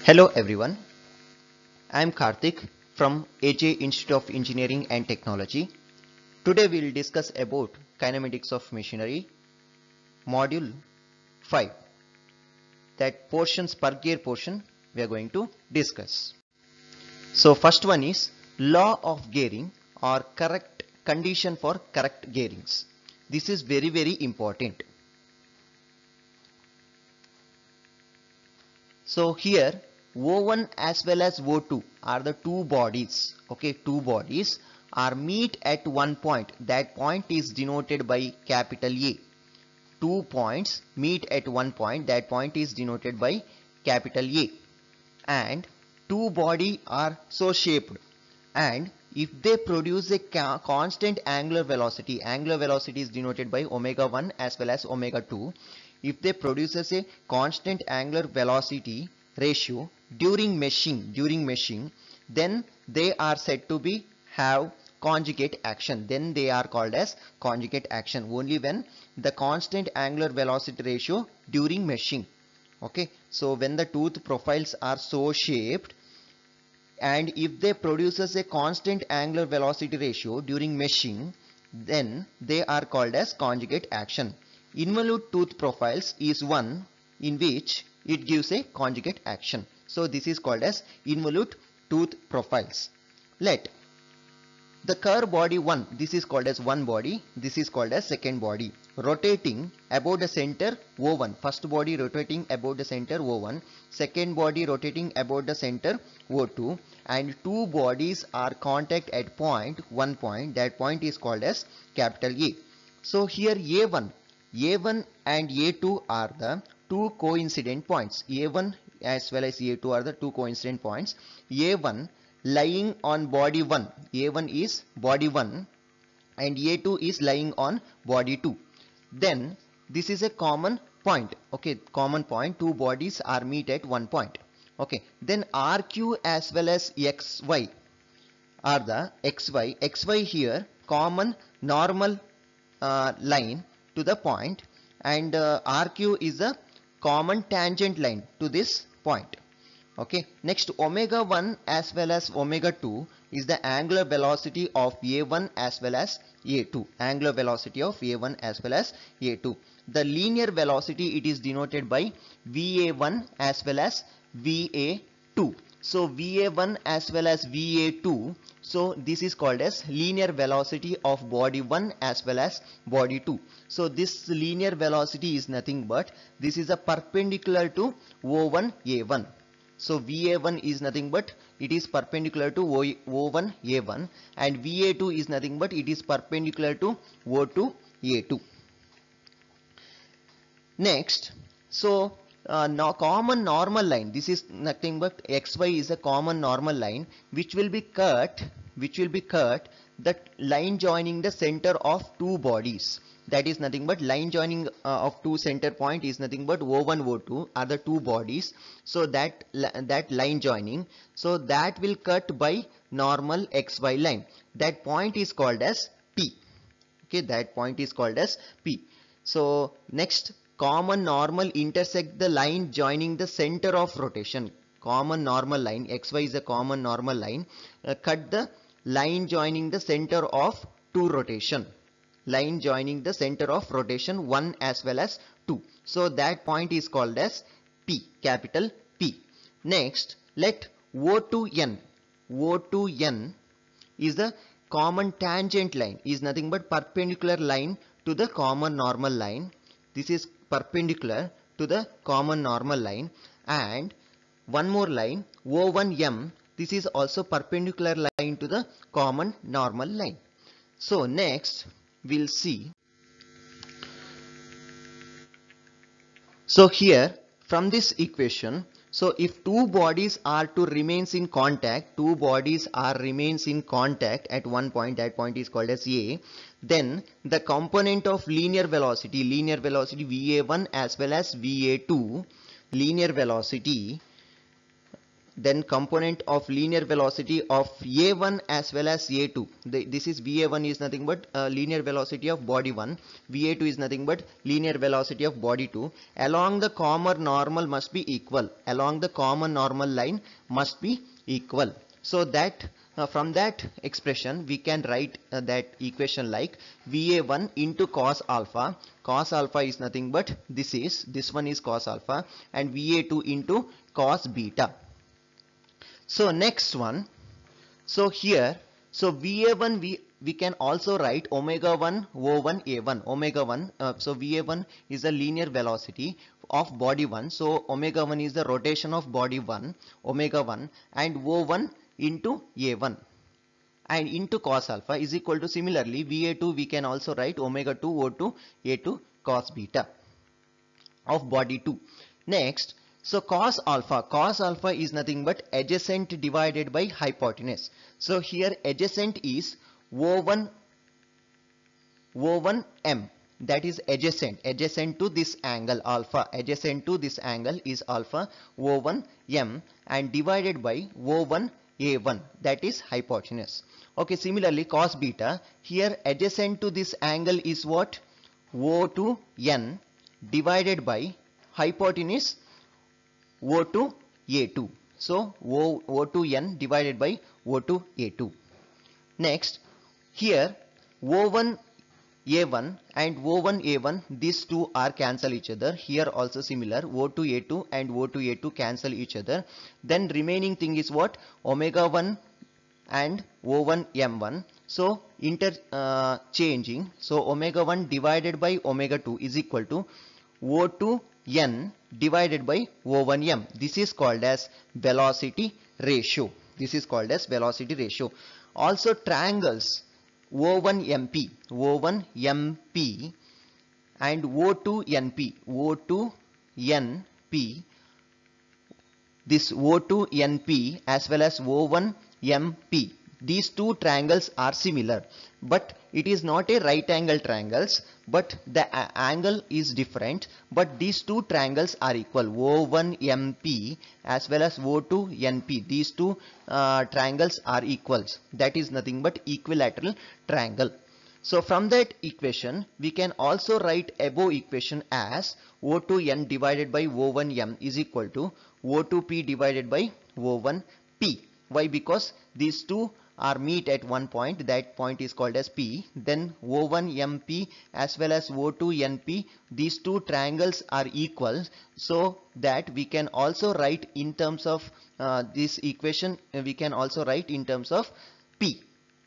Hello everyone, I am Karthik from AJ Institute of Engineering and Technology. Today we will discuss about kinematics of machinery, module 5. That portions per gear portion we are going to discuss. So first one is law of gearing or correct condition for correct gearings. This is very important. So here O1 as well as O2 are the two bodies. Okay, two bodies are meet at one point. That point is denoted by capital A. 2 points meet at one point. That point is denoted by capital A. And two bodies are so shaped. And if they produce a constant angular velocity is denoted by omega 1 as well as omega 2. If they produces a constant angular velocity ratio during meshing, then they are said to be have conjugate action. Then they are called as conjugate action only when the constant angular velocity ratio during meshing. Okay, so when the tooth profiles are so shaped and if they produces a constant angular velocity ratio during meshing, then they are called as conjugate action. Involute tooth profiles is one in which it gives a conjugate action. So this is called as involute tooth profiles. Let the curve body 1, this is called as one body, this is called as second body, rotating about the center O1. First body rotating about the center O1, second body rotating about the center O2, and two bodies are contact at one point. That point is called as capital A. So here A1 and A2 are the two coincident points. A1 as well as A2 are the two coincident points. A1 lying on body 1. A1 is body 1 and A2 is lying on body 2. Then this is a common point. Okay, common point. Two bodies are meet at one point. Okay, then RQ as well as XY are the XY here common normal line to the point, and RQ is a common tangent line to this point. Okay, next omega 1 as well as omega 2 is the angular velocity of A1 as well as A2. Angular velocity of A1 as well as A2. The linear velocity, it is denoted by VA1 as well as VA2. So VA1 as well as VA2. So this is called as linear velocity of body 1 as well as body 2. So this linear velocity is nothing but this is a perpendicular to O1 A1. So VA1 is nothing but it is perpendicular to O1 A1, and VA2 is nothing but it is perpendicular to O2 A2. Next, so now common normal line, this is nothing but XY is a common normal line which will be cut the line joining the center of two bodies. That is nothing but line joining of two center point is nothing but O1 O2 are the two bodies. So that line joining, so that will cut by normal XY line. That point is called as P. Okay, that point is called as P. So next, common normal intersect the line joining the center of rotation. Common normal line, XY is a common normal line, cut the line joining the center of two rotation. Line joining the center of rotation 1 as well as 2. So that point is called as P, capital P. Next, let O2N. O2N is the common tangent line, is nothing but perpendicular line to the common normal line. This is perpendicular to the common normal line. And one more line, O1M, this is also perpendicular line to the common normal line. So next we'll see. So here from this equation, so if two bodies are to remains in contact, at one point, that point is called as A, then the component of linear velocity VA1 as well as VA2, linear velocity, then component of linear velocity of A1 as well as A2. This is VA1 is nothing but linear velocity of body 1, VA2 is nothing but linear velocity of body 2. Along the common normal must be equal. Along the common normal line must be equal. So that from that expression we can write that equation like VA1 into cos alpha. Cos alpha is nothing but this one is cos alpha, and VA2 into cos beta. So next one, so here, so VA1 we can also write omega 1 O1 A1. Omega 1, so VA1 is the linear velocity of body 1, so omega 1 is the rotation of body 1, omega 1, and O1 into A1 and into cos alpha is equal to, similarly VA2 we can also write omega 2 O2 A2 cos beta of body 2. Next, so cos alpha is nothing but adjacent divided by hypotenuse. So here adjacent is O1 M, that is adjacent to this angle alpha, adjacent to this angle is alpha O1 M, and divided by O1 A1, that is hypotenuse. Okay, similarly cos beta, here adjacent to this angle is what? O2 N divided by hypotenuse O2 A2. So O2 N divided by O2 A2. Next, here O1 A1 and O1 A1, these two are cancel each other. Here also similar, O2 A2 and O2 A2 cancel each other. Then remaining thing is what? Omega 1 and O1 M1. So interchanging. So omega 1 divided by omega 2 is equal to O2 N divided by O1 M. This is called as velocity ratio. This is called as velocity ratio. Also triangles O1 MP and O2 NP, this O2 NP as well as O1 MP, these two triangles are similar, but it is not a right angle triangles, but the angle is different, but these two triangles are equal. O1 MP as well as O2 NP, these two triangles are equals, that is nothing but equilateral triangle. So from that equation we can also write above equation as O2 N divided by O1 M is equal to O2 P divided by O1 P. Why? Because these two are meet at one point, that point is called as P. Then O1 MP as well as O2 NP, these two triangles are equal, so that we can also write in terms of this equation, we can also write in terms of P.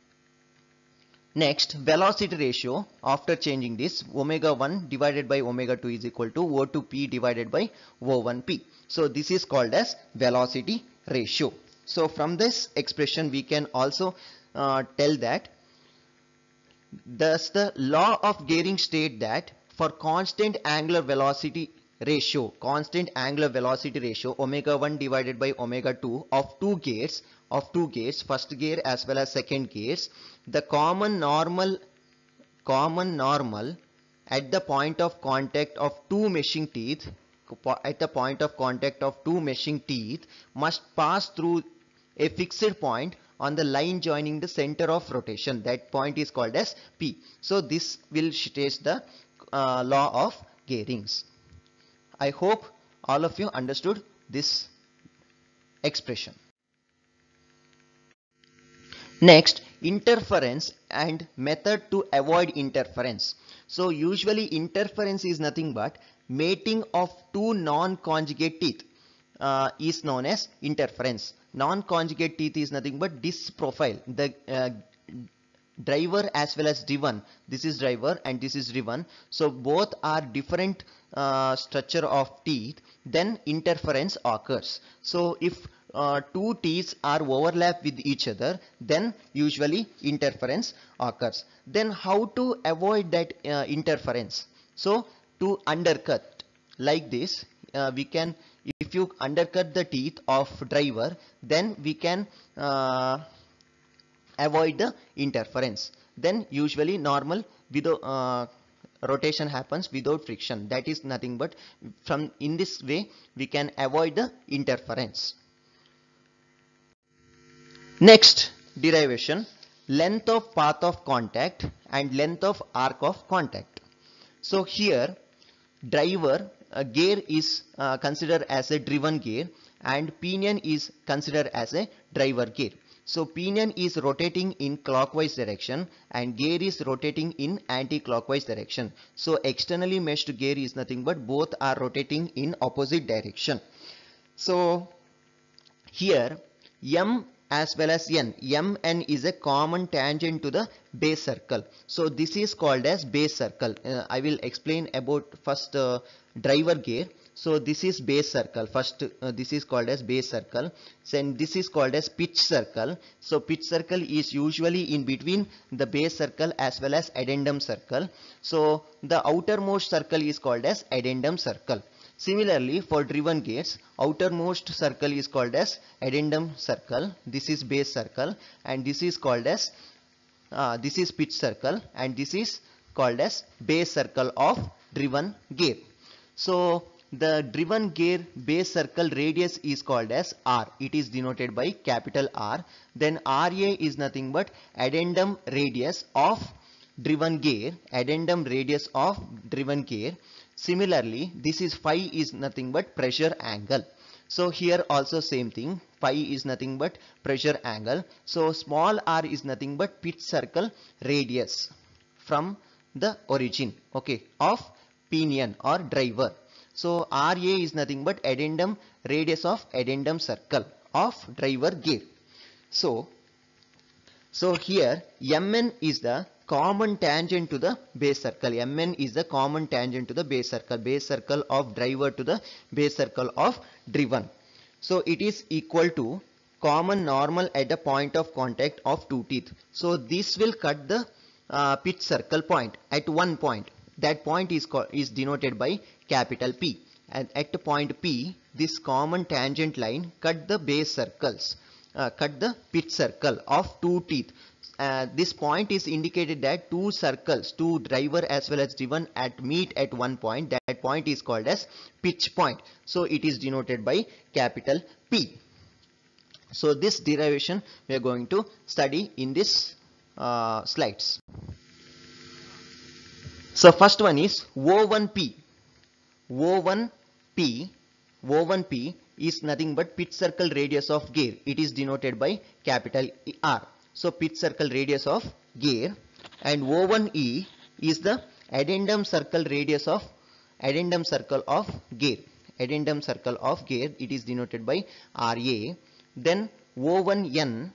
Next, velocity ratio, after changing this, omega 1 divided by omega 2 is equal to O2 P divided by O1 P. So this is called as velocity ratio. So from this expression we can also tell that thus the law of gearing state that for constant angular velocity ratio, omega 1 divided by omega 2 of two gates, first gear as well as second gears, the common normal at the point of contact of two meshing teeth, must pass through a fixed point on the line joining the center of rotation. That point is called as P. So this will state the law of gearings. I hope all of you understood this expression. Next, interference and method to avoid interference. So usually interference is nothing but mating of two non-conjugate teeth is known as interference. Non-conjugate teeth is nothing but this profile, the driver as well as driven. This is driver and this is driven. So both are different structure of teeth. Then interference occurs. So if two teeth are overlap with each other, then usually interference occurs. Then how to avoid that interference? So to undercut like this, we can, if you undercut the teeth of driver, then we can avoid the interference. Then usually normal without rotation happens without friction. That is nothing but from in this way we can avoid the interference. Next derivation, length of path of contact and length of arc of contact. So here driver gear is considered as a driven gear and pinion is considered as a driver gear. So pinion is rotating in clockwise direction and gear is rotating in anti-clockwise direction. So externally meshed gear is nothing but both are rotating in opposite direction. So here M as well as N, Mn is a common tangent to the base circle. So this is called as base circle. I will explain about first driver gear. So this is base circle. First this is called as base circle. Then this is called as pitch circle. So pitch circle is usually in between the base circle as well as addendum circle. So the outermost circle is called as addendum circle. Similarly, for driven gears, outermost circle is called as addendum circle. This is base circle, and this is called as this is pitch circle, and this is called as base circle of driven gear. So the driven gear base circle radius is called as R. It is denoted by capital R. Then RA is nothing but addendum radius of driven gear. Addendum radius of driven gear. Similarly, this is phi is nothing but pressure angle. So here also same thing, phi is nothing but pressure angle. So small r is nothing but pitch circle radius from the origin, okay, of pinion or driver. So RA is nothing but addendum radius of addendum circle of driver gear. So here Mn is the common tangent to the base circle. Mn is the common tangent to the base circle of driver to the base circle of driven. So it is equal to common normal at a point of contact of two teeth. So this will cut the pitch circle point at one point. That point is denoted by capital P. And at point P, this common tangent line cut the base circles, cut the pitch circle of two teeth. This point is indicated that two circles, two driver as well as driven meet at one point. That point is called as pitch point. So it is denoted by capital P. So this derivation we are going to study in this slides. So first one is O1P. O1P is nothing but pitch circle radius of gear. It is denoted by capital R. So pitch circle radius of gear, and O1E is the addendum circle radius of addendum circle of gear. Addendum circle of gear, it is denoted by RA. Then O1N,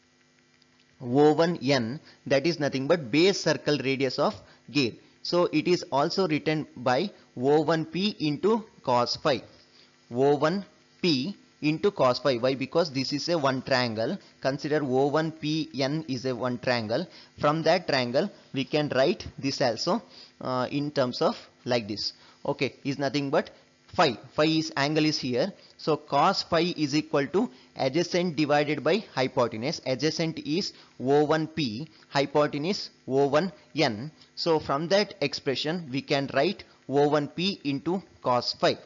that is nothing but base circle radius of gear. So it is also written by O1P into cos phi. O1P into cos phi. Why? Because this is a one triangle. Consider O1PN is a one triangle. From that triangle we can write this also in terms of like this. Okay, is nothing but phi. Phi is angle is here. So cos phi is equal to adjacent divided by hypotenuse. Adjacent is O1P, hypotenuse O1N. So from that expression we can write O1P into cos phi.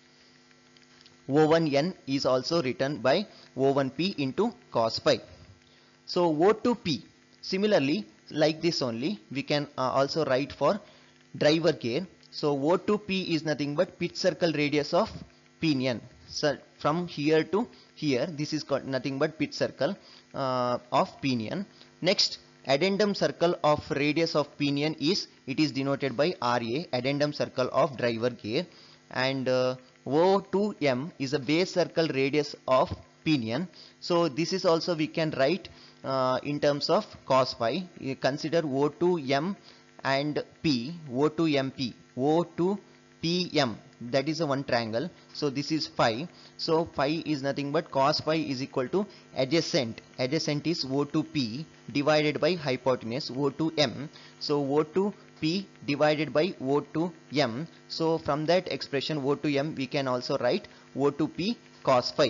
O1N is also written by O1P into cos phi. So O2P, similarly like this only we can also write for driver gear. So O2P is nothing but pitch circle radius of pinion. So from here to here, this is called nothing but pitch circle of pinion. Next, addendum circle of radius of pinion is, it is denoted by RA, addendum circle of driver gear. And O2M is a base circle radius of pinion. So this is also we can write in terms of cos phi. You consider O2M and P, O2MP, O2PM, that is a one triangle. So this is phi. So phi is nothing but cos phi is equal to adjacent. Adjacent is O2P divided by hypotenuse O2M. So O2P divided by O2M. So from that expression O2M we can also write O2P cos phi.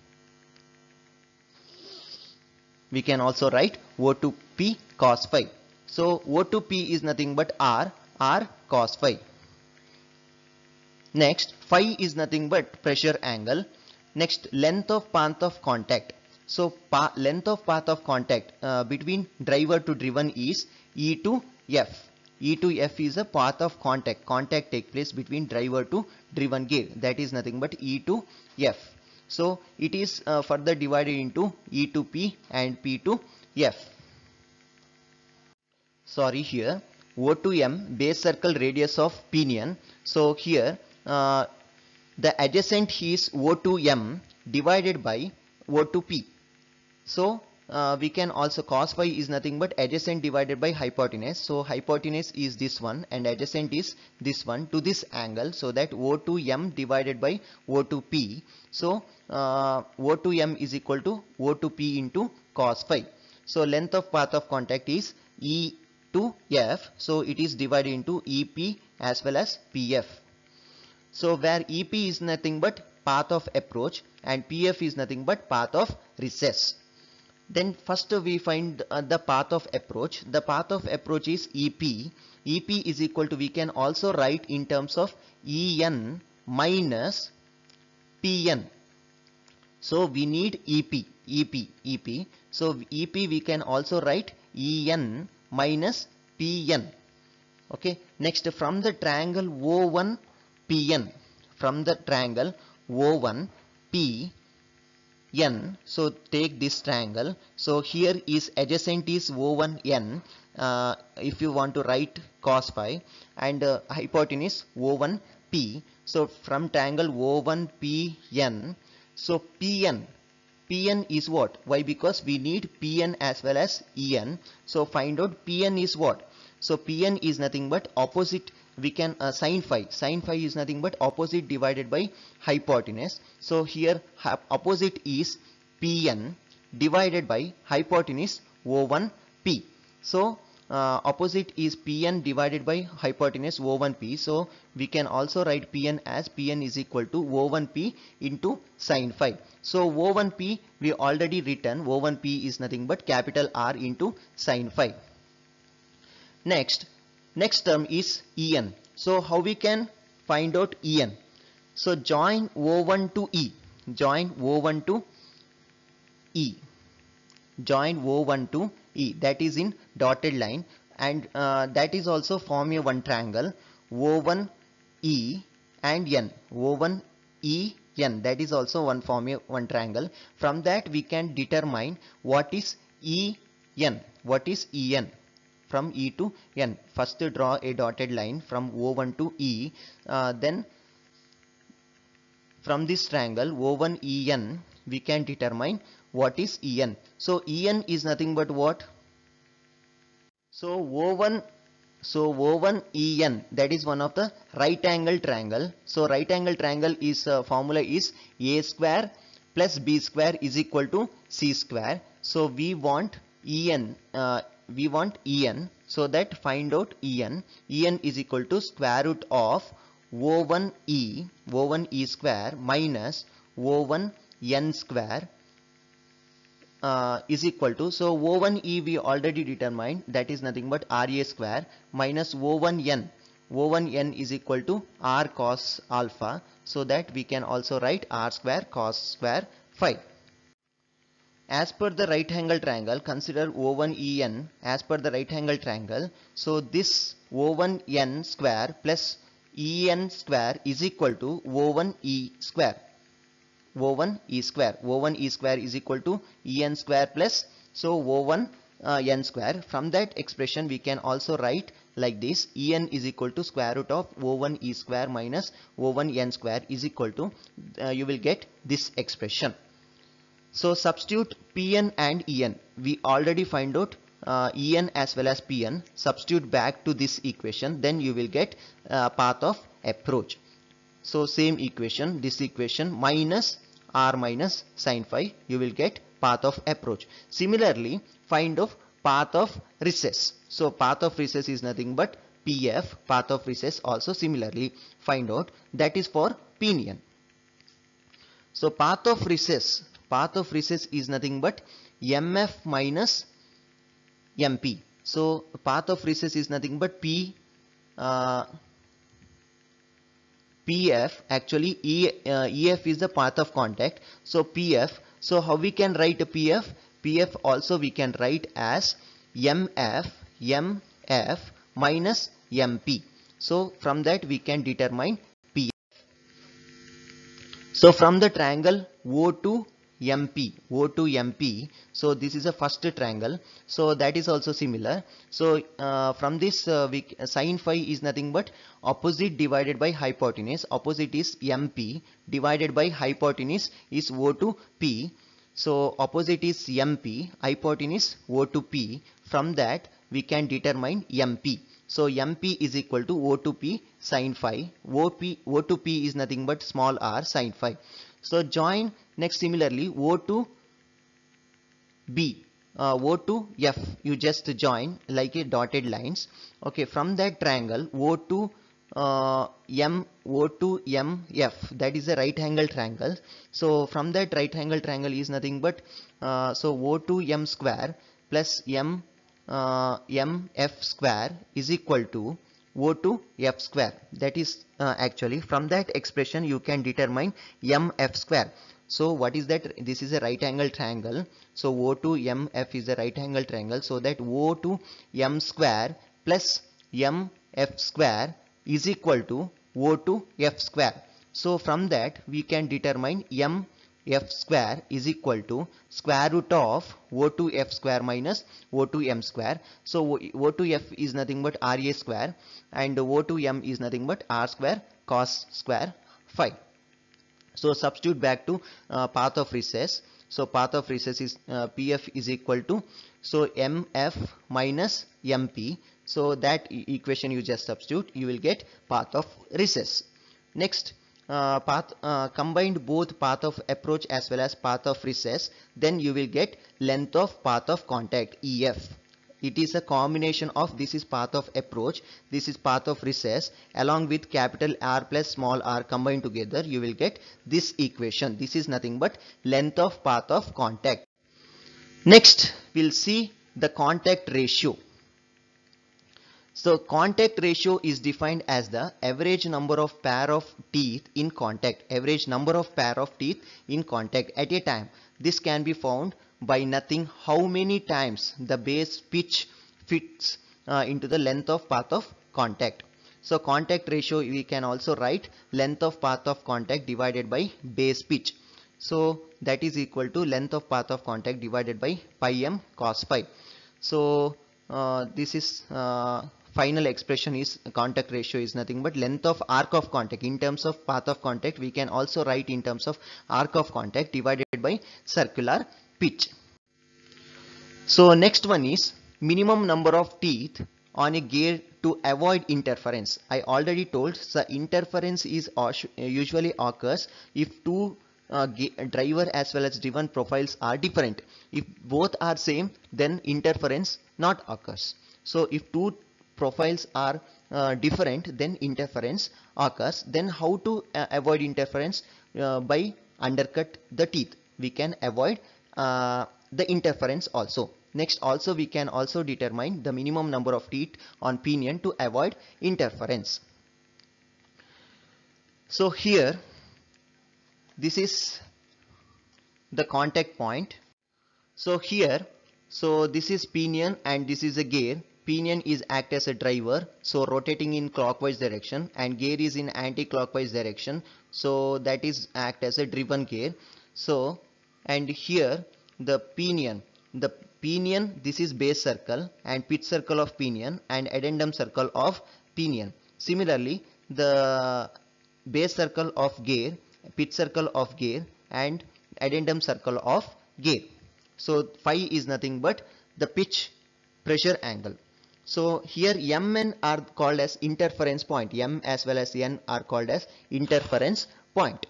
We can also write O2P cos phi. So O2P is nothing but R cos phi. Next, phi is nothing but pressure angle. Next, length of path of contact. So length of path of contact between driver to driven is E to F. E to F is a path of contact. Contact take place between driver to driven gear. That is nothing but E to F. So it is further divided into E to P and P to F. Sorry, here O to M, base circle radius of pinion. So here the adjacent is O to M divided by O to P. So we can also cos phi is nothing but adjacent divided by hypotenuse. So hypotenuse is this one and adjacent is this one to this angle, so that O to M divided by O to P. So O to M is equal to O to P into cos phi. So length of path of contact is E to F. So it is divided into EP as well as PF. So where EP is nothing but path of approach and PF is nothing but path of recess. Then first we find the path of approach. The path of approach is EP. EP is equal to, we can also write in terms of EN minus PN. So we need EP. So EP we can also write EN minus PN. Okay. Next, from the triangle O1 PN, from the triangle O1 PN, so take this triangle. So here is adjacent is O1N, if you want to write cos phi, and hypotenuse O1P. So from triangle O1PN, so PN is what? Why? Because we need PN as well as EN. So find out PN is what? So PN is nothing but opposite. We can sin phi. Sin phi is nothing but opposite divided by hypotenuse. So here opposite is PN divided by hypotenuse O1P. So opposite is PN divided by hypotenuse O1P. So we can also write PN as PN is equal to O1P into sin phi. So O1P we already written. O1P is nothing but capital R into sin phi. Next term is En. So how we can find out En? So join O1 to E. Join O1 to E. Join O1 to E. That is in dotted line, and that is also form a one triangle O1 E and N. O1 E N. That is also form a one triangle. From that we can determine what is En. What is En? From E to N. First draw a dotted line from O1 to E. Then from this triangle O1 En we can determine what is En. So En is nothing but what? So O1 En, that is one of the right angle triangle. So right angle triangle is formula is A square plus B square is equal to C square. So we want En. So that find out En. En is equal to square root of O1 E square minus O1 N square is equal to, so O1 E we already determined, that is nothing but RA square minus O1 N. O1 N is equal to R cos alpha, so that we can also write R square cos square phi. As per the right angle triangle, consider O1 En as per the right angle triangle. So this O1 N square plus En square is equal to O1 E square. O1 E square. O1 E square is equal to En square plus, so O1 N square. From that expression we can also write like this: En is equal to square root of O1 E square minus O1 N square is equal to, you will get this expression. So substitute Pn and En. We already find out En as well as Pn. Substitute back to this equation, then you will get path of approach. So same equation, this equation minus R minus sin phi, you will get path of approach. Similarly, find of path of recess. So path of recess is nothing but PF. Path of recess also similarly find out, that is for pinion. So path of recess is nothing but MF minus MP. So path of recess is nothing but PF. Actually EF is the path of contact. So PF So how we can write a PF? PF also we can write as MF minus MP. So from that we can determine PF. So from the triangle O to MP, so this is a first triangle, so that is also similar. So from this sin phi is nothing but opposite divided by hypotenuse. Opposite is MP divided by hypotenuse is O to P. So opposite is MP, hypotenuse O to P. From that we can determine MP. So MP is equal to O to P sin phi. O to P is nothing but small r sin phi. So join next similarly O to B, O to F, you just join like a dotted lines. Okay, from that triangle O to MF, that is a right angle triangle. So from that right angle triangle is nothing but so O to M square plus MF square is equal to O to F square. That is actually from that expression you can determine MF square. So what is that? This is a right angle triangle. So O to MF is a right angle triangle. So that O to M square plus MF square is equal to O to F square. So from that we can determine MF square is equal to square root of O to F square minus O to M square. So O to F is nothing but RA square and O to M is nothing but R square cos square phi. So substitute back to path of recess. So path of recess is PF is equal to so MF minus MP. So that equation you just substitute, you will get path of recess. Next combined both path of approach as well as path of recess, then you will get length of path of contact EF. It is a combination of this is path of approach, this is path of recess, along with capital R plus small r combined together, you will get this equation. This is nothing but length of path of contact. Next we'll see the contact ratio. So contact ratio is defined as the average number of pair of teeth in contact. Average number of pair of teeth in contact at a time. This can be found by nothing how many times the base pitch fits into the length of path of contact. So contact ratio we can also write length of path of contact divided by base pitch. So that is equal to length of path of contact divided by pi m cos phi. So this is final expression is contact ratio is nothing but length of arc of contact. In terms of path of contact we can also write in terms of arc of contact divided by circular pitch. So next one is minimum number of teeth on a gear to avoid interference. I already told the interference is usually occurs if two driver as well as driven profiles are different. If both are same, then interference not occurs. So if two profiles are different, then interference occurs. Then how to avoid interference? By undercut the teeth we can avoid the interference also. Next also we can also determine the minimum number of teeth on pinion to avoid interference. So here this is the contact point. So here, so this is pinion and this is a gear. Pinion is act as a driver, so rotating in clockwise direction, and gear is in anti-clockwise direction, so that is act as a driven gear. So and here the pinion, this is base circle and pitch circle of pinion and addendum circle of pinion. Similarly the base circle of gear, pitch circle of gear and addendum circle of gear. So phi is nothing but the pitch pressure angle. So here M and N are called as interference point. M as well as N are called as interference point.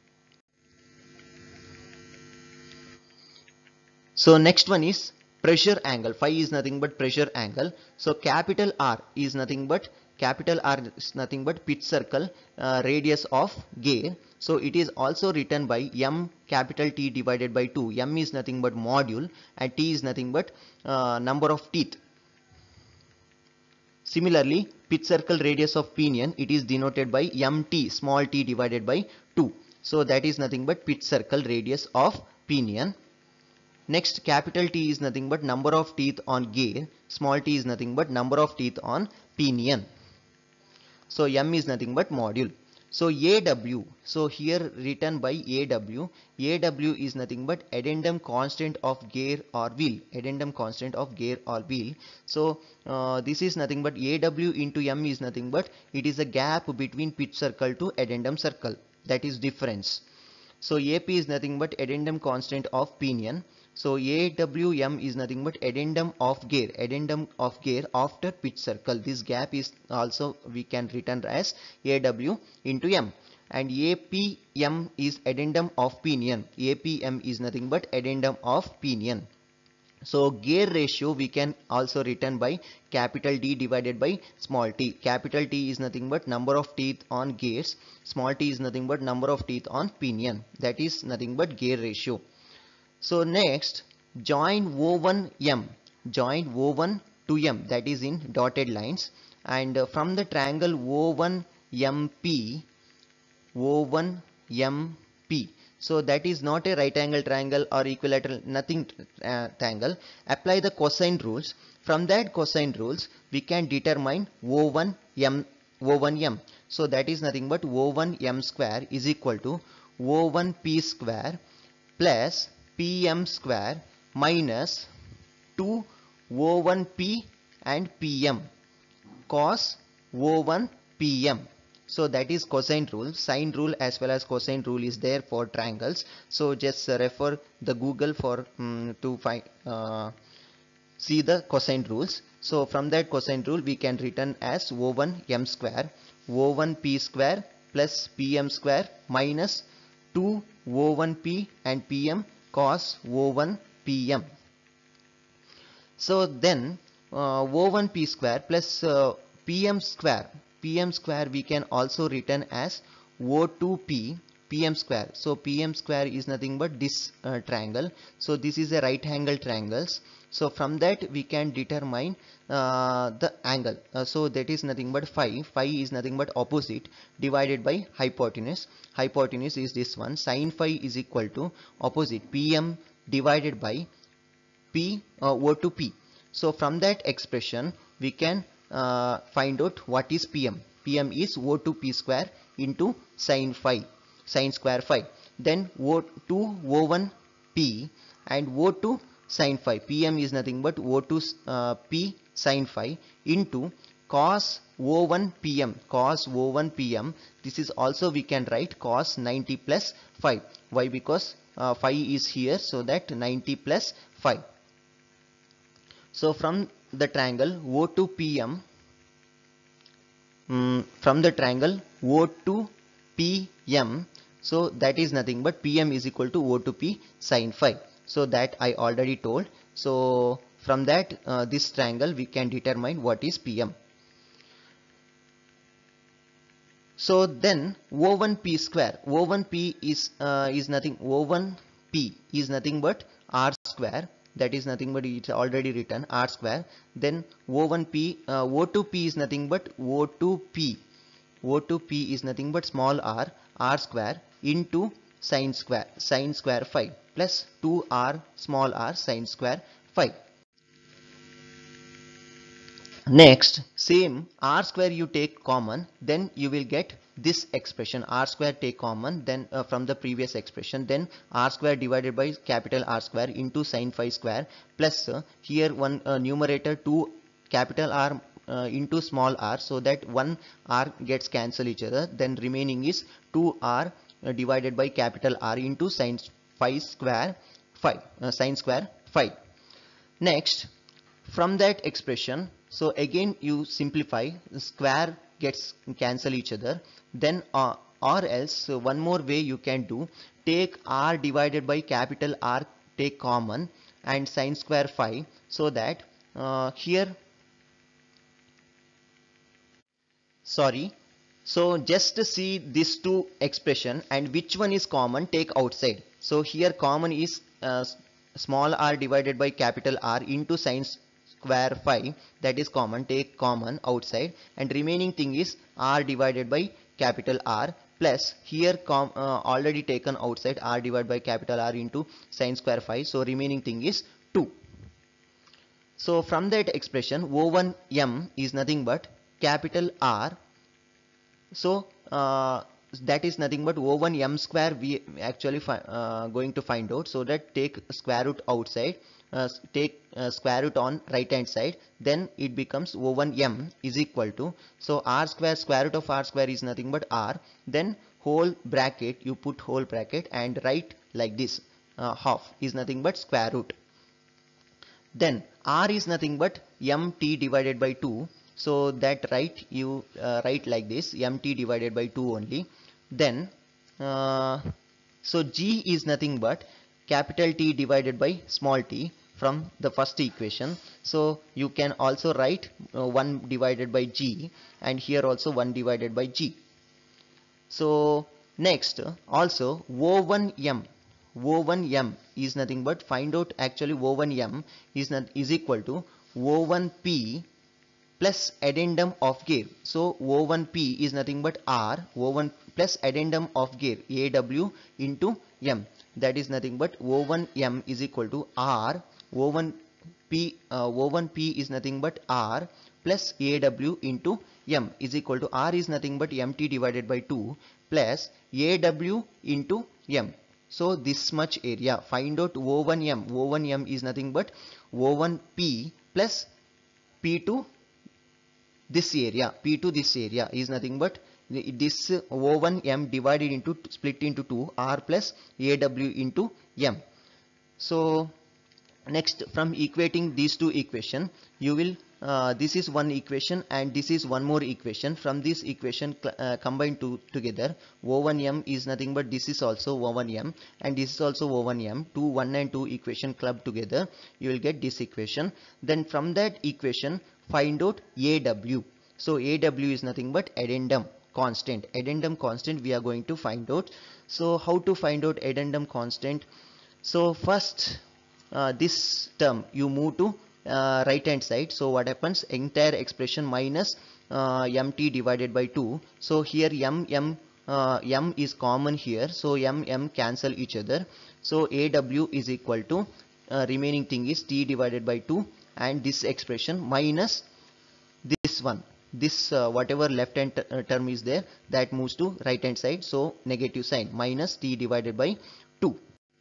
So next one is pressure angle. Phi is nothing but pressure angle. So capital R is nothing but pitch circle radius of gear. So it is also written by M capital T divided by 2. M is nothing but module and T is nothing but number of teeth. Similarly, pitch circle radius of pinion, it is denoted by MT small t divided by 2. So that is nothing but pitch circle radius of pinion. Next, capital T is nothing but number of teeth on gear. Small t is nothing but number of teeth on pinion. So M is nothing but module. So AW, so here written by AW, AW is nothing but addendum constant of gear or wheel, addendum constant of gear or wheel. So this is nothing but AW into M is nothing but it is a gap between pitch circle to addendum circle, that is difference. So AP is nothing but addendum constant of pinion. So AWM is nothing but addendum of gear after pitch circle. This gap is also we can written as AW into M. And APM is addendum of pinion. APM is nothing but addendum of pinion. So gear ratio we can also written by capital D divided by small t. Capital T is nothing but number of teeth on gears. Small t is nothing but number of teeth on pinion. That is nothing but gear ratio. So next, join O1M. Join O1 to M, that is in dotted lines. And from the triangle O1MP, O1MP. So that is not a right angle triangle or equilateral, nothing triangle. Apply the cosine rules. From that cosine rules, we can determine O1M. So that is nothing but O1M square is equal to O1P square plus PM square minus 2 O1P and PM cos O1 PM. So that is cosine rule. Sine rule as well as cosine rule is there for triangles. So just refer the Google for to find see the cosine rules. So from that cosine rule we can written as O1M square, O1P square plus PM square minus 2 O1P and PM cos O1 PM. So then O1P square plus PM square we can also written as O2P PM square. So PM square is nothing but this triangle. So this is a right angle triangles. So from that we can determine the angle. So that is nothing but phi. Phi is nothing but opposite divided by hypotenuse. Hypotenuse is this one. Sin phi is equal to opposite PM divided by P O2P. So from that expression we can find out what is PM. PM is O2P square into sin phi, sin square phi. Then O2 O1P and O2 sin phi. PM is nothing but O2 P sin phi into cos O1 PM. Cos O1 PM. This is also we can write cos 90 plus phi. Why? Because phi is here, so that 90 plus phi. So from the triangle O2PM, from the triangle O2PM, so that is nothing but PM is equal to O2P sin phi. So that I already told. So from that this triangle we can determine what is PM. So then O1P square, O1P is nothing, O1P is nothing but R square. That is nothing but it's already written R square. Then O1P, O2P is nothing but O2P. O2P is nothing but small r, R square into sin square phi plus 2r small r sin square phi. Next, same R square you take common, then you will get this expression. R square take common, then from the previous expression, then R square divided by capital R square into sin phi square plus here one numerator 2 capital R into small r, so that one r gets cancel each other, then remaining is 2r divided by capital R into sin phi square phi, sin square phi. Next, from that expression, so again you simplify, the square gets cancel each other, then or else one more way you can do, take r divided by capital R, take common and sin square phi, so that here so just see these two expression and which one is common, take outside. So here common is small r divided by capital R into sin square phi, that is common, take common outside, and remaining thing is r divided by capital R plus here already taken outside r divided by capital R into sine square phi. So remaining thing is 2. So from that expression O1m is nothing but capital R. So that is nothing but O1m square we actually going to find out. So that take square root outside, take square root on right hand side, then it becomes O1m is equal to, so r square, square root of r square is nothing but r, then whole bracket, you put whole bracket and write like this, half is nothing but square root. Then r is nothing but mt divided by 2. So that you write like this, mt divided by 2 only. Then so g is nothing but capital T divided by small t from the first equation. So you can also write 1 divided by g, and here also 1 divided by g. So next also O1m is nothing but, find out actually O1m is equal to O1p plus addendum of gear. So O1p is nothing but R, O1 plus addendum of gear AW into m, that is nothing but O1m is equal to R, O1p is nothing but R plus AW into m is equal to, R is nothing but mt divided by 2 plus AW into m. So this much area, find out O1m. O1m is nothing but O1p plus P2 this area, P2 this area is nothing but this O1m divided into, split into 2, R plus AW into m. So next, from equating these two equation, you will this is one equation and this is one more equation. From this equation combined together, O1m is nothing but, this is also O1m and this is also O1m. 2 1 and 2 equation club together, you will get this equation. Then from that equation find out AW. So AW is nothing but addendum constant. Addendum constant we are going to find out. So how to find out addendum constant? So first this term you move to right hand side. So what happens, entire expression minus mt divided by 2. So here m is common here, so m cancel each other. So AW is equal to remaining thing is t divided by 2, and this expression minus this one, this whatever left hand term is there, that moves to right hand side, so negative sign, minus t divided by 2.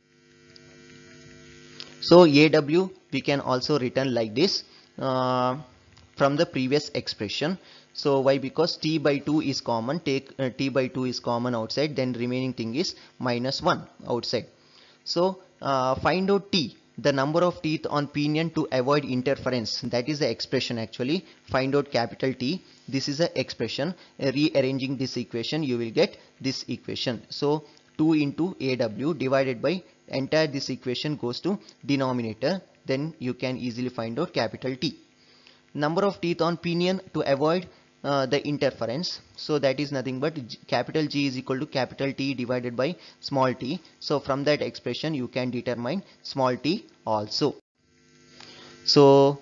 So AW we can also written like this from the previous expression. So why? Because t by 2 is common, take t by 2 is common outside, then remaining thing is minus 1 outside. So find out t, the number of teeth on pinion to avoid interference, that is the expression actually. Find out capital T, this is the expression. Rearranging this equation you will get this equation. So 2 into AW divided by entire this equation goes to denominator, then you can easily find out capital T. Number of teeth on pinion to avoid the interference, so that is nothing but capital G is equal to capital T divided by small t. So from that expression you can determine small t also. So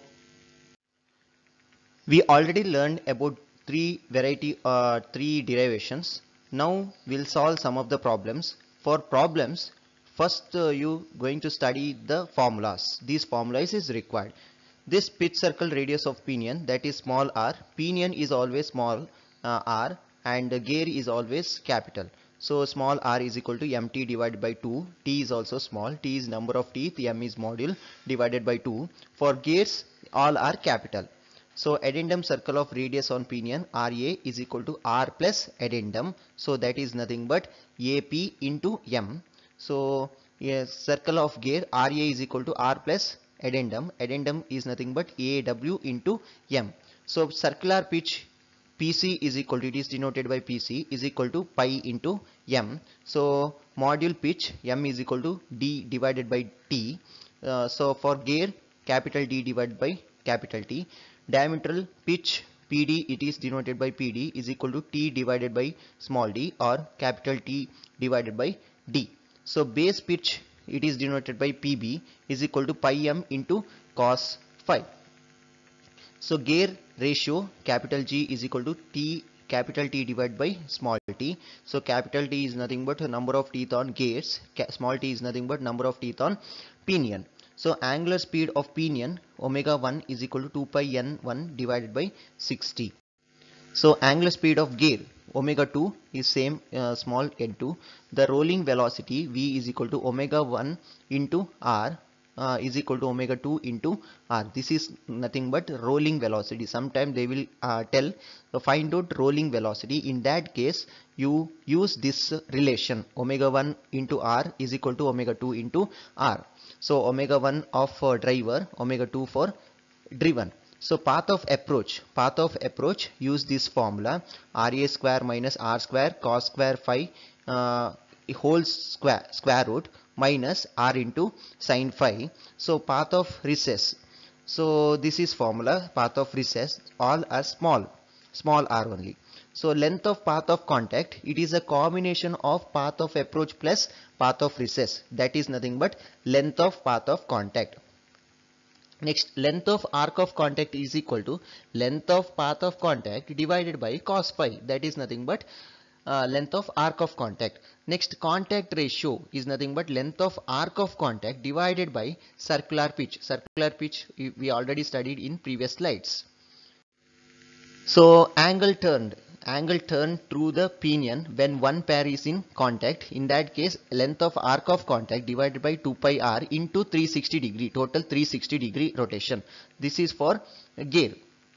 we already learned about three derivations. Now we'll solve some of the problems. For problems, first you going to study the formulas. These formulas is required. This pitch circle radius of pinion, that is small r. Pinion is always small r, and gear is always capital. So small r is equal to mt divided by 2. T is also small. T is number of teeth. M is module divided by 2. For gears, all are capital. So addendum circle of radius on pinion RA is equal to R plus addendum. So that is nothing but AP into M. So yes, circle of gear RA is equal to R plus addendum. Addendum is nothing but AW into M. So circular pitch PC is equal to, it is denoted by PC, is equal to pi into M. So module pitch M is equal to D divided by T. So for gear, capital D divided by capital T. Diametral pitch PD, it is denoted by PD, is equal to T divided by small d, or capital T divided by D. So base pitch, it is denoted by PB, is equal to pi M into cos phi. So gear ratio, capital G is equal to T, capital T divided by small t. t. So capital T is nothing but number of teeth on gears, small t is nothing but number of teeth on pinion. So angular speed of pinion omega 1 is equal to 2 pi n1 divided by 60. So angular speed of gear omega 2 is same, small n2. The rolling velocity v is equal to omega 1 into r is equal to omega 2 into r. This is nothing but rolling velocity. Sometimes they will tell find out rolling velocity. In that case you use this relation omega 1 into r is equal to omega 2 into r. So omega 1 of driver, omega 2 for driven. So path of approach, use this formula RA square minus R square cos square phi whole square root minus R into sin phi. So path of recess. So this is formula path of recess, all are small r only. So length of path of contact, it is a combination of path of approach plus path of recess, that is nothing but length of path of contact. Next, length of arc of contact is equal to length of path of contact divided by cos phi, that is nothing but length of arc of contact. Next, contact ratio is nothing but length of arc of contact divided by circular pitch. Circular pitch we already studied in previous slides. So angle turned through the pinion when one pair is in contact. In that case, length of arc of contact divided by 2 pi r into 360 degree, total 360 degree rotation. This is for gear.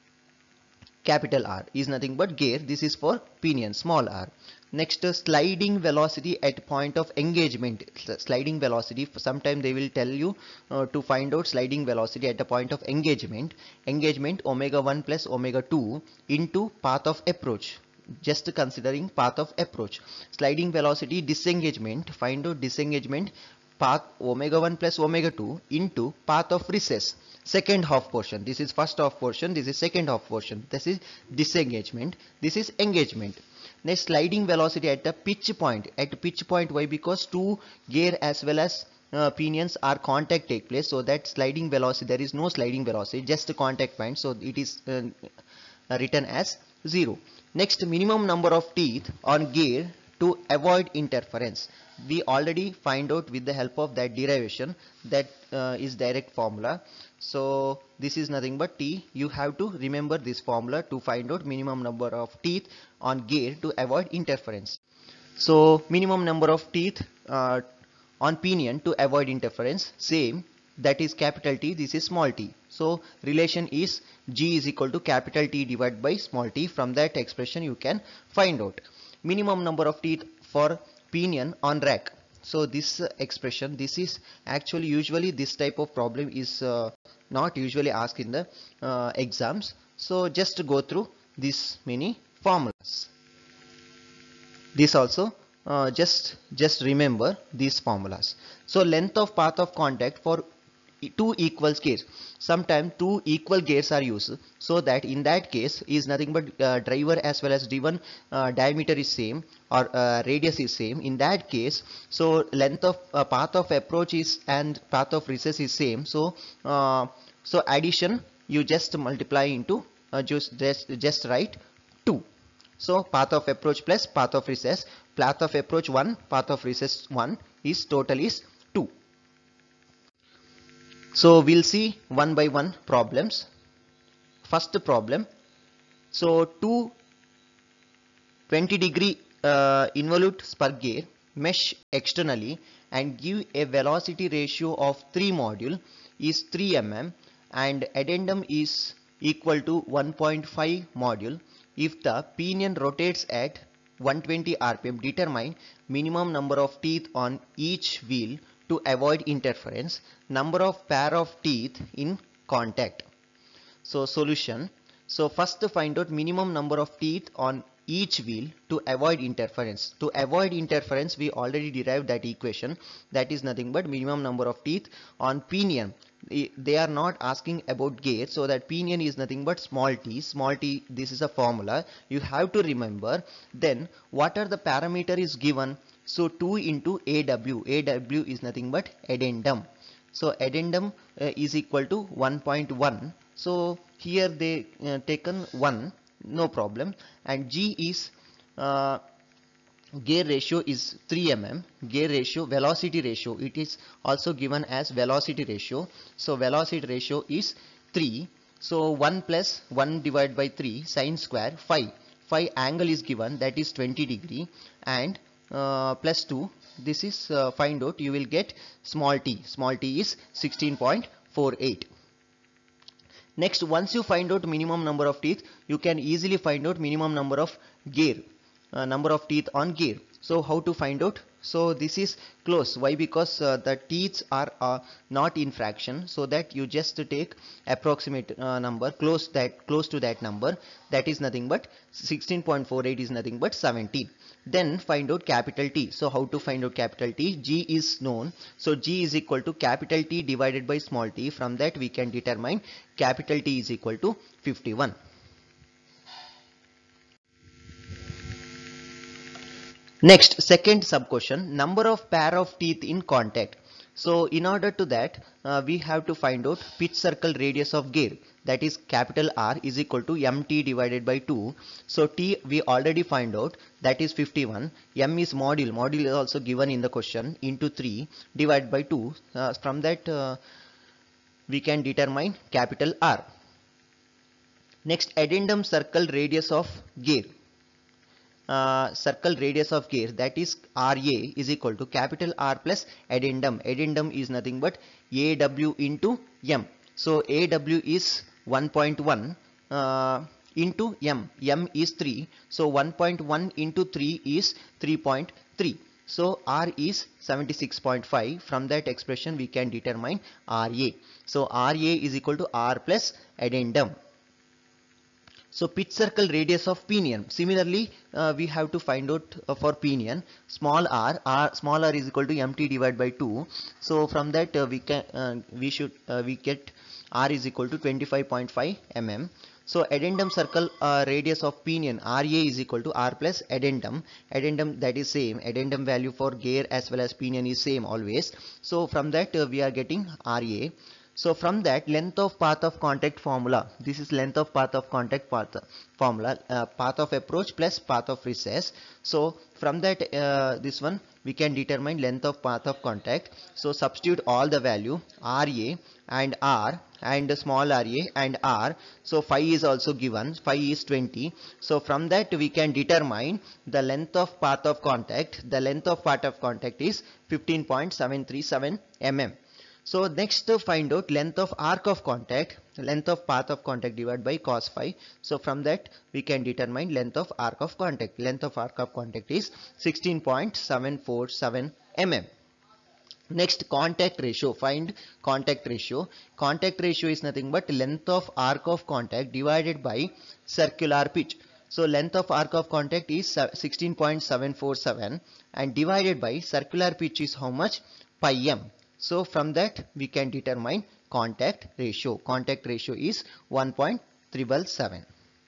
Capital R is nothing but gear. This is for pinion, small r. Next, sliding velocity at point of engagement. Sliding velocity, sometime they will tell you to find out sliding velocity at a point of engagement. Engagement omega 1 plus omega 2 into path of approach. Just considering path of approach. Sliding velocity disengagement, find out disengagement path omega 1 plus omega 2 into path of recess. Second half portion. This is first half portion, this is second half portion. This is disengagement, this is engagement. Next, sliding velocity at the pitch point. At pitch point, why? Because two gear as well as pinions are contact take place, so that sliding velocity, there is no sliding velocity, just a contact point, so it is written as 0. Next, minimum number of teeth on gear to avoid interference. We already find out with the help of that derivation, that is direct formula. So this is nothing but T. You have to remember this formula to find out minimum number of teeth on gear to avoid interference. So minimum number of teeth on pinion to avoid interference, same, that is capital T, this is small t. So relation is G is equal to capital T divided by small t. From that expression you can find out minimum number of teeth for pinion on rack. So this expression, this is actually usually this type of problem is not usually asked in the exams. So just go through these many formulas. This also just remember these formulas. So length of path of contact for two equal gears. Sometimes two equal gears are used, so that in that case is nothing but driver as well as driven diameter is same, or radius is same. In that case, so length of path of approach is and path of recess is same. So so addition, you just multiply into just write 2. So path of approach plus path of recess, path of approach 1, path of recess 1 is total is 2. So we'll see one by one problems. First problem. So two 20-degree involute spur gear mesh externally and give a velocity ratio of 3 module is 3 mm and addendum is equal to 1.5 module. If the pinion rotates at 120 rpm, determine minimum number of teeth on each wheel to avoid interference, number of pair of teeth in contact. So solution. So first find out minimum number of teeth on each wheel to avoid interference. To avoid interference, we already derived that equation, that is nothing but minimum number of teeth on pinion. They are not asking about gear, so that pinion is nothing but small t, this is a formula you have to remember. Then what are the parameter is given? So 2 into AW is nothing but addendum. So addendum is equal to 1.1. So here they taken 1, no problem. And G is gear ratio is 3 mm. Gear ratio, velocity ratio, it is also given as velocity ratio. So velocity ratio is 3. So 1 plus 1 divided by 3 sine square 5. 5 angle is given, that is 20 degree, and plus 2, this is find out, you will get small t. Small t is 16.48. Next, once you find out minimum number of teeth, you can easily find out minimum number of gear, number of teeth on gear. So how to find out? So this is close. Why? Because the teeth are not in fraction, so that you just take approximate number close to that number, that is nothing but 16.48 is nothing but 17. Then find out capital T. So how to find out capital T? G is known, so G is equal to capital T divided by small t. From that we can determine capital T is equal to 51. Next, second sub question, number of pair of teeth in contact. So in order to that, we have to find out pitch circle radius of gear, that is capital R is equal to mt divided by 2. So T we already find out, that is 51. M is module is also given in the question, into 3 divided by 2. From that we can determine capital R. Next, addendum circle radius of gear. Circle radius of gear, that is RA is equal to capital R plus addendum. Addendum is nothing but AW into M. So AW is 1.1 into M. M is 3. So 1.1 into 3 is 3.3. So R is 76.5. From that expression we can determine RA. So RA is equal to R plus addendum. So pitch circle radius of pinion. Similarly, we have to find out for pinion, small r is equal to mt divided by 2. So from that we get r is equal to 25.5 mm. So addendum circle radius of pinion, RA is equal to R plus addendum. Addendum, that is same. Addendum value for gear as well as pinion is same always. So from that we are getting RA. So from that, length of path of contact formula, this is length of path of contact formula, path of approach plus path of recess. So from that this one we can determine length of path of contact. So substitute all the value RA and R and small ra and R. So phi is also given, phi is 20. So from that we can determine the length of path of contact. The length of path of contact is 15.737 mm. So next to find out length of arc of contact, length of path of contact divided by cos phi. So from that we can determine length of arc of contact. Length of arc of contact is 16.747 mm. Next, contact ratio. Find contact ratio. Contact ratio is nothing but length of arc of contact divided by circular pitch. So length of arc of contact is 16.747 and divided by circular pitch is how much? Pi m. So from that we can determine contact ratio. Contact ratio is 1.777.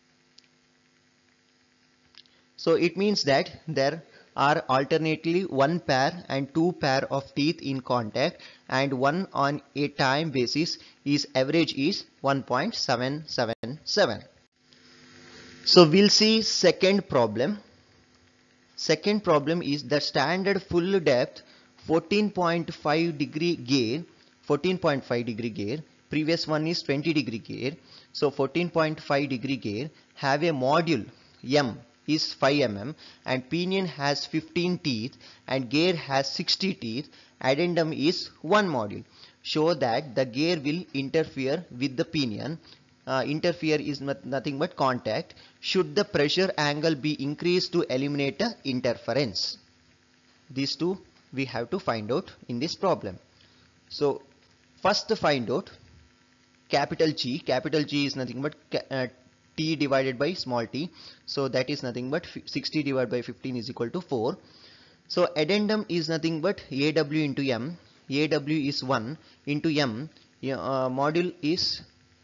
So it means that there are alternately one pair and two pair of teeth in contact, and one on a time basis is average is 1.777. So we'll see second problem. Second problem is the standard full depth 14.5 degree gear, 14.5 degree gear, previous one is 20 degree gear. So 14.5 degree gear have a module M is 5 mm and pinion has 15 teeth and gear has 60 teeth. Addendum is 1 module. Show that the gear will interfere with the pinion. Interfere is nothing but contact. Should the pressure angle be increased to eliminate the interference? These two we have to find out in this problem. So first find out capital G. Capital G is nothing but T divided by small t. So that is nothing but 60 divided by 15 is equal to 4. So addendum is nothing but AW into M. AW is 1 into M. Module is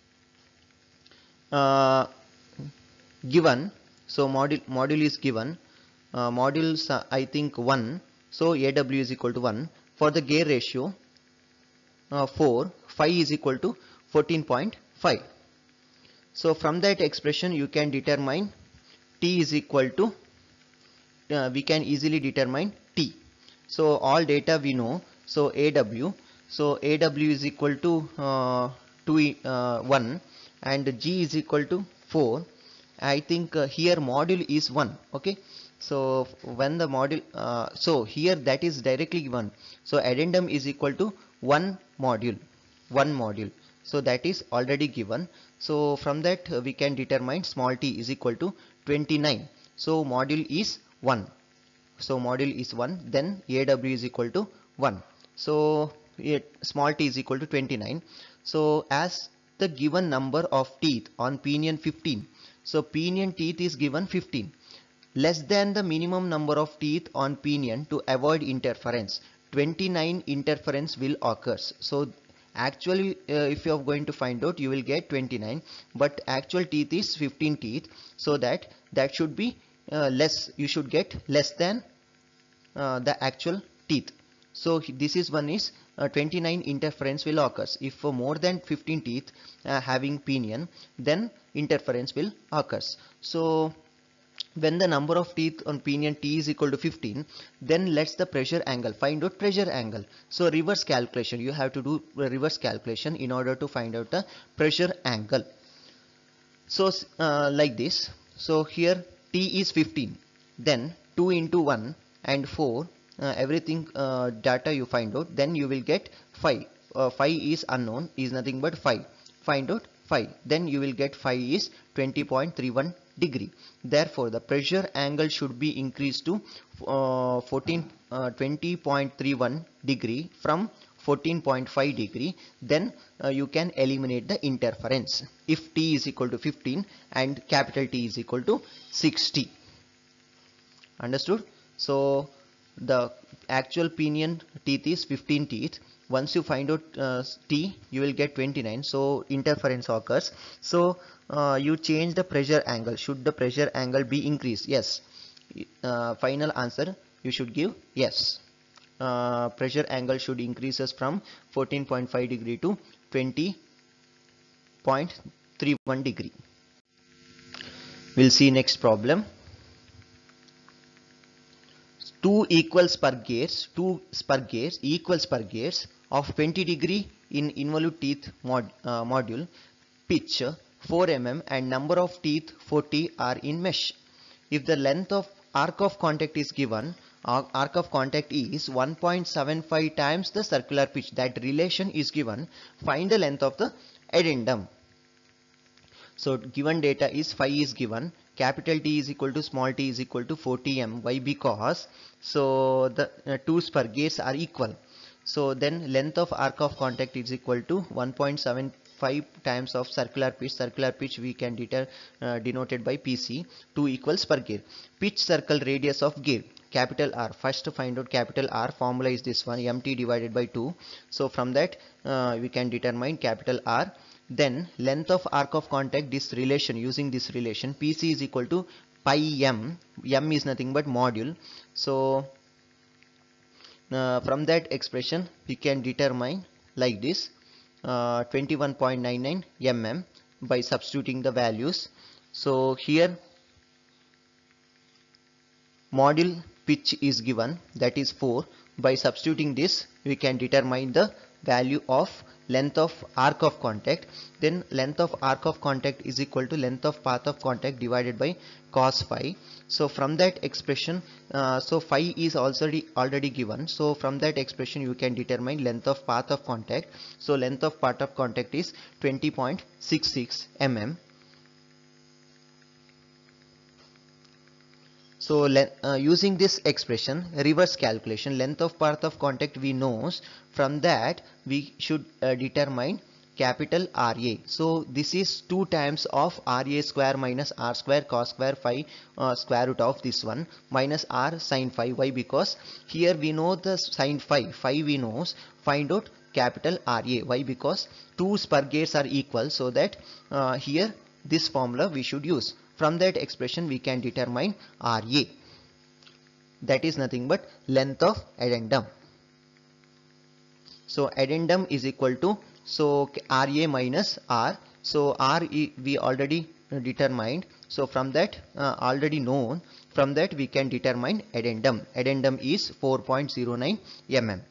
given. So module is given. Modules I think 1. So AW is equal to 1. For the gear ratio 4. Phi is equal to 14.5. So from that expression you can determine T is equal to we can easily determine T. So all data we know. So AW. So AW is equal to 1 and G is equal to 4. I think here module is 1. Okay. So when the module, so here that is directly given. So addendum is equal to 1 module. 1 module. So that is already given. So from that we can determine small t is equal to 29. So module is 1. So module is 1, then AW is equal to 1. So small t is equal to 29. So as the given number of teeth on pinion 15, so pinion teeth is given 15, less than the minimum number of teeth on pinion to avoid interference, 29 interference will occurs. So actually if you are going to find out, you will get 29, but actual teeth is 15 teeth, so that should be less, you should get less than the actual teeth. So this is one is 29 interference will occurs. If more than 15 teeth having pinion, then interference will occurs. So when the number of teeth on pinion T is equal to 15, then let's the pressure angle, find out pressure angle. So reverse calculation, you have to do reverse calculation in order to find out the pressure angle. So like this. So here T is 15, then 2 into 1 and 4, everything data you find out, then you will get 5. 5 is unknown, is nothing but 5. Find out 5, then you will get 5 is 20.31 degree. Therefore the pressure angle should be increased to 20.31 degree from 14.5 degree. Then you can eliminate the interference if T is equal to 15 and capital T is equal to 60. Understood? So the actual pinion teeth is 15 teeth. Once you find out T, you will get 29. So interference occurs. So you change the pressure angle. Should the pressure angle be increased? Yes. Final answer you should give yes. Pressure angle should increases from 14.5 degree to 20.31 degree. We'll see next problem. Two spur gears equal spur gears of 20 degree in involute teeth module, pitch 4 mm and number of teeth 40 are in mesh. If the length of arc of contact is given, arc of contact is 1.75 times the circular pitch, that relation is given, find the length of the addendum. So given data is 5 is given, capital T is equal to small t is equal to 40 m. Why? Because so the two spur gears are equal. So then length of arc of contact is equal to 1.75 times of circular pitch. Circular pitch we can denoted by PC. 2 equals spur gear. Pitch circle radius of gear, capital R. First to find out capital R, formula is this one, mt divided by 2. So from that we can determine capital R. Then length of arc of contact, this relation, using this relation, PC is equal to pi m. M is nothing but module. So from that expression we can determine like this, 21.99 mm by substituting the values. So here module pitch is given, that is 4. By substituting this we can determine the value of length of arc of contact. Then length of arc of contact is equal to length of path of contact divided by cos phi. So from that expression, so phi is already given. So from that expression you can determine length of path of contact. So length of path of contact is 20.66 mm. So using this expression, reverse calculation, length of path of contact we knows, from that we should determine capital RA. So this is 2 times of RA square minus R square cos square phi square root of this one minus R sin phi. Why? Because here we know the sin phi, we knows, find out capital RA. Why? Because 2 spur gears are equal, so that here this formula we should use. From that expression we can determine RA, that is nothing but length of addendum. So addendum is equal to, so RA minus R. So R we already determined, so from that already known, From that we can determine addendum. Addendum is 4.09 mm.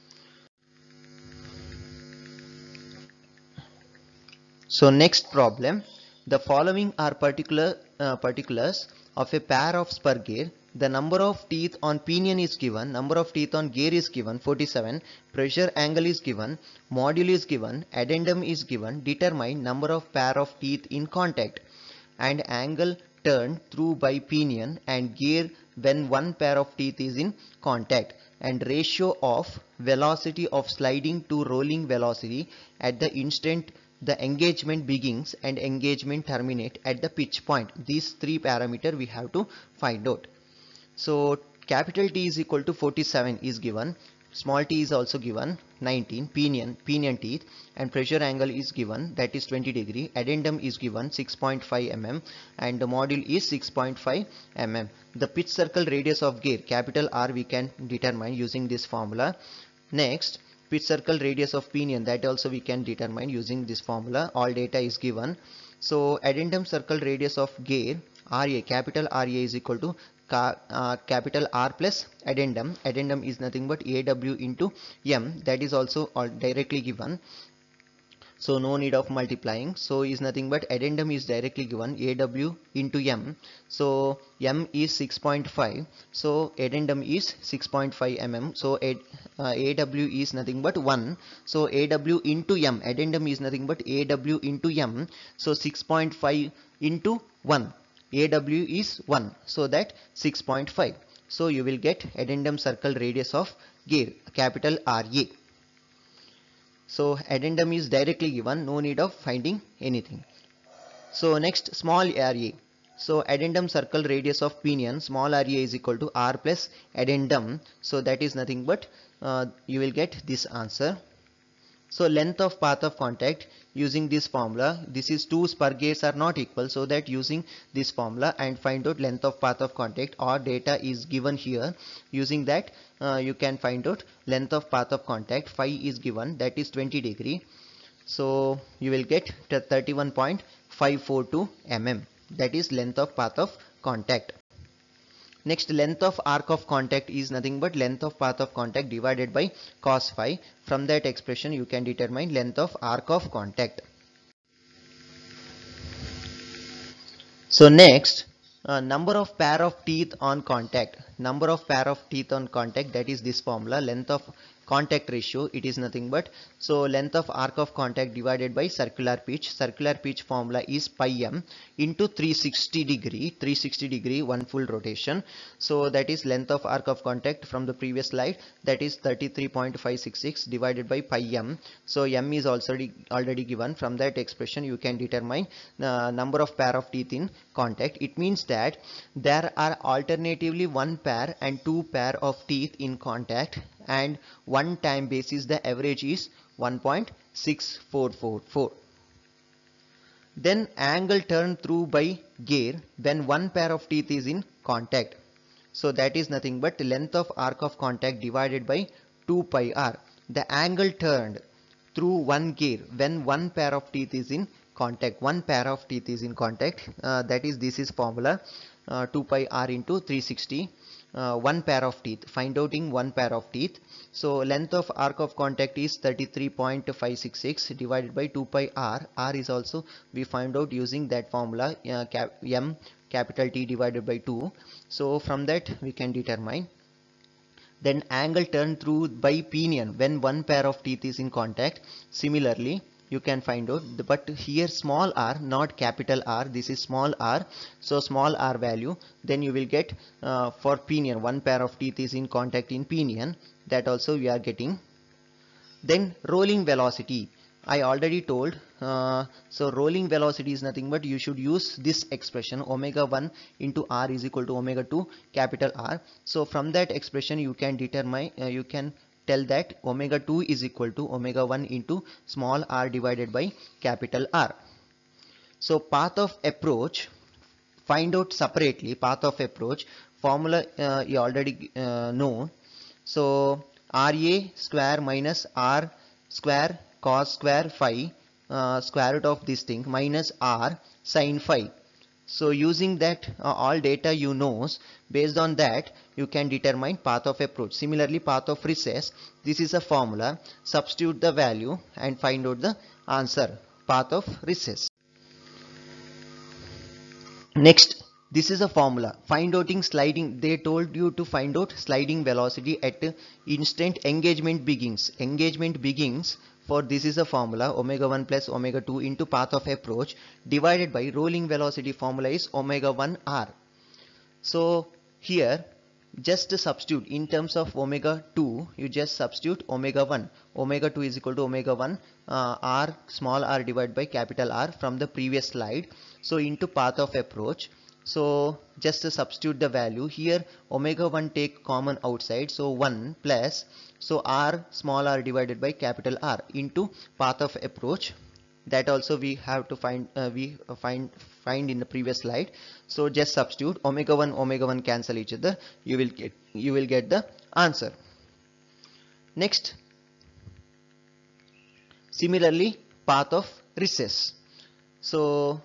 So next problem, the following are particulars of a pair of spur gear. The number of teeth on pinion is given, number of teeth on gear is given 47, pressure angle is given, module is given, addendum is given, determine number of pair of teeth in contact and angle turned through by pinion and gear when one pair of teeth is in contact, and ratio of velocity of sliding to rolling velocity at the instant the engagement begins and engagement terminate at the pitch point. These three parameters we have to find out. So capital T is equal to 47 is given, small t is also given 19, pinion teeth, and pressure angle is given, that is 20 degree, addendum is given 6.5 mm and the module is 6.5 mm. The pitch circle radius of gear capital R we can determine using this formula. Next, pitch circle radius of pinion, that also we can determine using this formula. All data is given. So addendum circle radius of gear RA, capital RA is equal to capital R plus addendum. Addendum is nothing but AW into M, that is also directly given, so no need of multiplying. So is nothing but addendum is directly given AW into M, so M is 6.5, so addendum is 6.5 mm, so AW is nothing but 1, so AW into M, addendum is nothing but AW into M, so 6.5 into 1, AW is 1, so that 6.5. So you will get addendum circle radius of gear capital RA. So addendum is directly given, no need of finding anything. So next, small RA. So addendum circle radius of pinion, small RA is equal to R plus addendum, so that is nothing but you will get this answer. So length of path of contact using this formula, this is two spur gears are not equal, so that using this formula and find out length of path of contact, or data is given here, using that you can find out length of path of contact. Phi is given, that is 20 degree, so you will get 31.542 mm, that is length of path of contact. Next, length of arc of contact is nothing but length of path of contact divided by cos phi. From that expression you can determine length of arc of contact. So next, number of pair of teeth on contact. Number of pair of teeth on contact, that is this formula, length of contact ratio, it is nothing but, so length of arc of contact divided by circular pitch. Circular pitch formula is pi m into 360 degree, one full rotation. So that is length of arc of contact from the previous slide, that is 33.566 divided by pi m. So m is already given. From that expression you can determine number of pair of teeth in contact. It means that there are alternatively one pair and two pair of teeth in contact, and one time basis the average is 1.6444. Then angle turned through by gear when one pair of teeth is in contact. So that is nothing but length of arc of contact divided by 2 pi r. The angle turned through one gear when one pair of teeth is in contact. One pair of teeth is in contact. That is, this is formula 2 pi r into 360. One pair of teeth, find out in one pair of teeth. So length of arc of contact is 33.566 divided by 2 pi r. R is also we find out using that formula, m capital T divided by 2. So from that we can determine. Then angle turned through by pinion when one pair of teeth is in contact. Similarly you can find out, but here small r, not capital R, this is small r, so small r value, then you will get for pinion, one pair of teeth is in contact in pinion, that also we are getting. Then rolling velocity, I already told, so rolling velocity is nothing but you should use this expression, omega 1 into r is equal to omega 2 capital R. So from that expression you can determine, you can tell that omega 2 is equal to omega 1 into small r divided by capital R. So path of approach, find out separately path of approach formula, you already know. So RA square minus R square cos square phi, square root of this thing, minus R sin phi. So using that all data you knows, based on that you can determine path of approach. Similarly, path of recess, this is a formula, substitute the value and find out the answer, path of recess. Next, this is a formula, find outing sliding, they told you to find out sliding velocity at instant engagement begins for, this is a formula, omega 1 plus omega 2 into path of approach divided by rolling velocity, formula is omega 1 r. So here just substitute in terms of omega 2, you just substitute omega 1, omega 2 is equal to omega 1 r small r divided by capital R from the previous slide, so into path of approach. So just substitute the value here, omega 1 take common outside, so 1 plus, so r small r divided by capital R into path of approach, that also we have to find find in the previous slide. So just substitute omega 1 cancel each other, you will get the answer. Next, similarly path of recess. So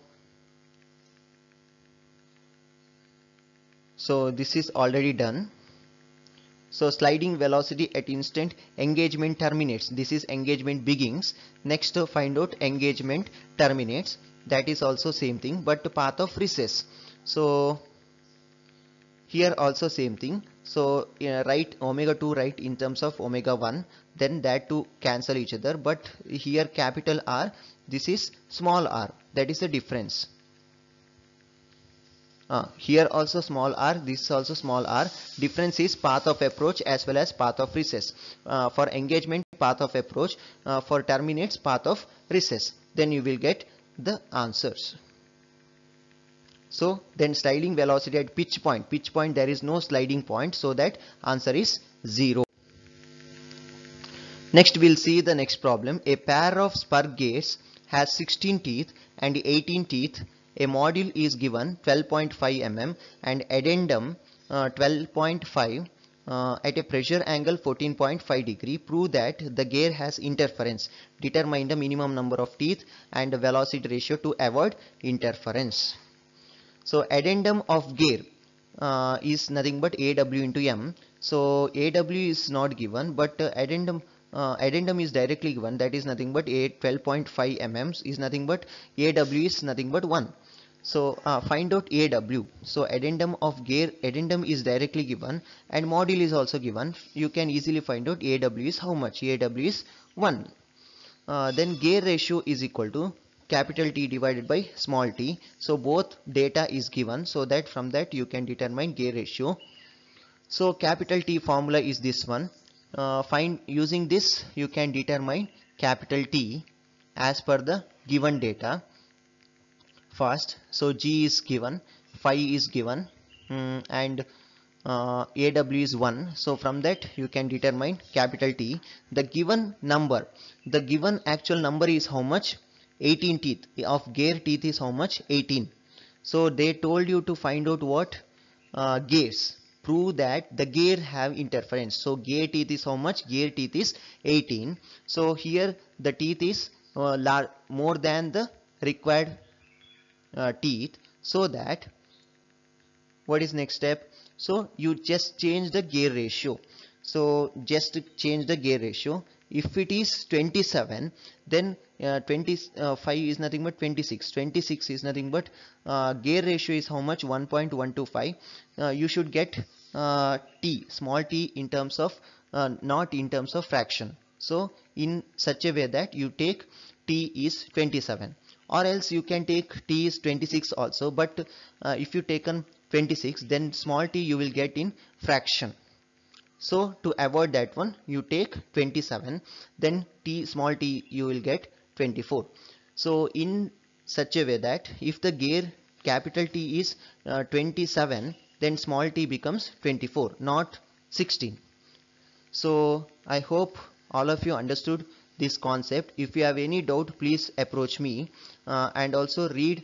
this is already done. So sliding velocity at instant engagement terminates, this is engagement begins. Next to find out engagement terminates, that is also same thing, but path of recess. So here also same thing. So write omega 2 right in terms of omega 1, then that to cancel each other, but here capital R, this is small r, that is the difference. Here also small r, this is also small r, difference is path of approach as well as path of recess. For engagement path of approach, for terminates path of recess, then you will get the answers. So then sliding velocity at pitch point there is no sliding point, so that answer is 0. Next we'll see the next problem. A pair of spur gates has 16 teeth and 18 teeth. A module is given 12.5 mm and addendum 12.5 at a pressure angle 14.5 degree. Prove that the gear has interference. Determine the minimum number of teeth and the velocity ratio to avoid interference. So addendum of gear is nothing but AW into M. So AW is not given, but addendum is directly given, that is nothing but 12.5 mm is nothing but AW is nothing but 1. So find out AW. So addendum of gear, addendum is directly given and module is also given. You can easily find out AW is how much? AW is 1. Then gear ratio is equal to capital T divided by small t. So both data is given, so that from that you can determine gear ratio. So capital T formula is this one. Find using this you can determine capital T as per the given data. First, so G is given, phi is given, and AW is 1. So from that you can determine capital T. The given number, the given actual number is how much? 18 teeth. Of gear teeth is how much? 18. So they told you to find out what? Gears. Prove that the gear have interference. So gear teeth is how much? Gear teeth is 18. So here the teeth is more than the required teeth, so that what is next step? So you just change the gear ratio. So just change the gear ratio. If it is 27, then 25 is nothing but 26. 26 is nothing but gear ratio is how much? 1.125. You should get t, small t, in terms of not in terms of fraction. So in such a way that you take t is 27, or else you can take t is 26 also, but if you taken 26, then small t you will get in fraction. So to avoid that one, you take 27, then t small t you will get 24. So in such a way that if the gear capital T is 27, then small t becomes 24, not 16. So I hope all of you understood this concept. If you have any doubt, please approach me, and also read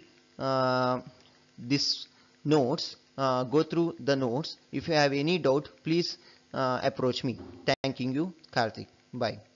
this notes, go through the notes. If you have any doubt, please approach me. Thanking you, Karthik. Bye.